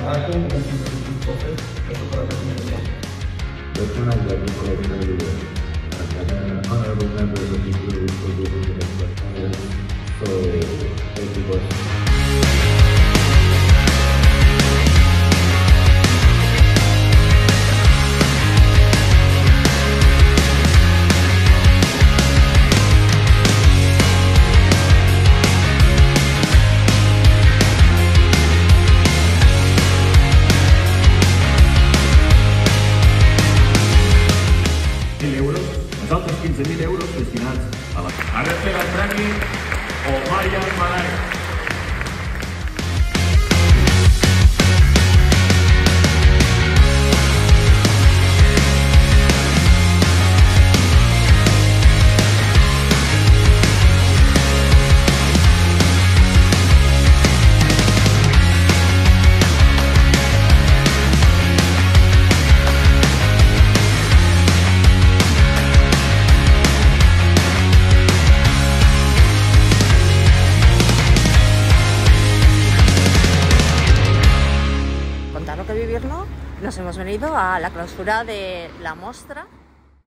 tracking and the process. That's when I got the collection everywhere. Honorable members of the jury for giving the so thank you both. Els altres 15.000 euros destinats a la... Ara per al premi Omaya Malai. Contarlo que vivirlo, nos hemos venido a la clausura de la mostra